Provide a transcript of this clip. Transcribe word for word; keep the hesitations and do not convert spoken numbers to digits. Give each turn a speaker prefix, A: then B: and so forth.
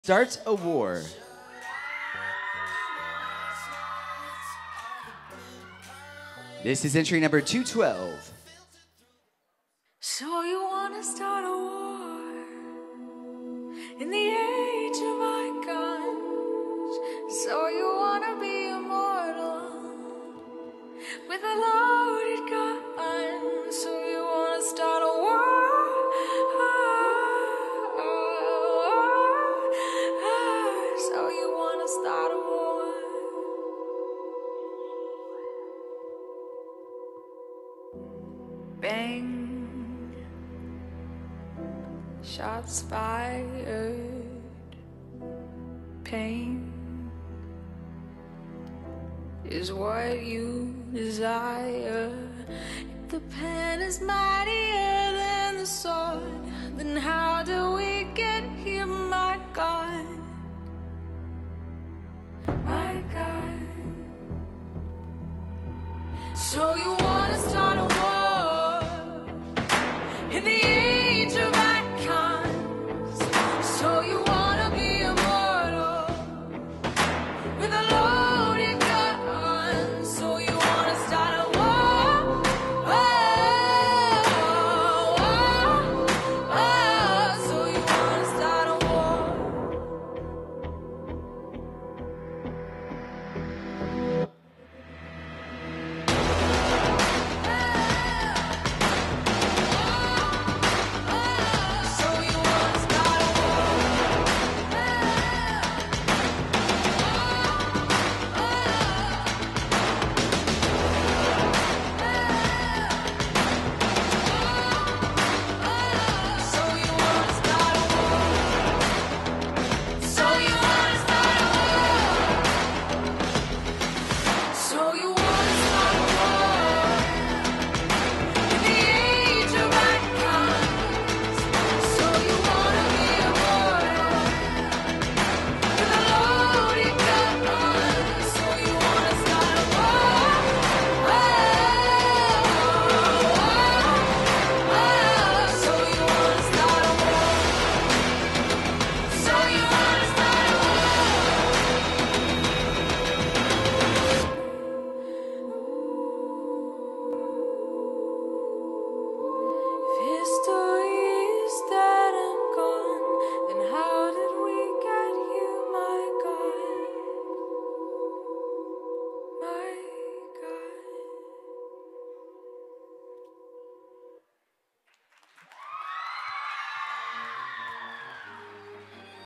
A: Start a war. This is entry number two twelve.
B: So you wanna start a war in the age of icons? So you wanna be immortal with a loaded gun? So you wanna start a war? So you wanna start a war? Bang, shots fired, pain is what you desire. If the pen is mightier than the sword, then how do we get here, my God? My God. So you